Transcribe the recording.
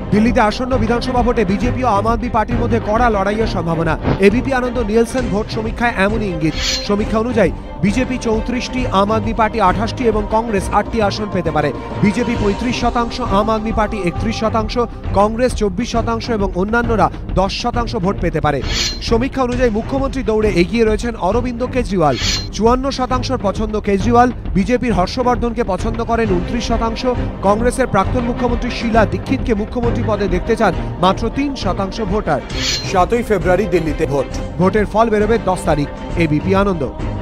দিল্লিতে আসন্ন বিধানসভা ভোটে বিজেপি ও আম আদমি পার্টির মধ্যে কড়া লড়াইয়ের সম্ভাবনা। এবিপি আনন্দ নিয়েলসন ভোট সমীক্ষায় এমনই ইঙ্গিত। সমীক্ষা অনুযায়ী বিজেপি 34টি, আম আদমি পার্টি 28টি এবং কংগ্রেস 8টি আসন পেতে পারে। বিজেপি 35%, আম আদমি পার্টি 31%, কংগ্রেস 24% এবং অন্যান্যরা 10% ভোট পেতে পারে। সমীক্ষা অনুযায়ী মুখ্যমন্ত্রী দৌড়ে এগিয়ে রয়েছেন অরবিন্দ কেজরিওয়াল। 54% পছন্দ কেজরিওয়াল। বিজেপির হর্ষবর্ধনকে পছন্দ করেন 29%। কংগ্রেসের প্রাক্তন মুখ্যমন্ত্রী শীলা দীক্ষিতকে মুখ্যমন্ত্রী পদে দেখতে চান মাত্র 3% ভোটার। 7ই ফেব্রুয়ারি দিল্লিতে ভোট। ভোটের ফল বেরোবে 10 তারিখ। এবিপি আনন্দ।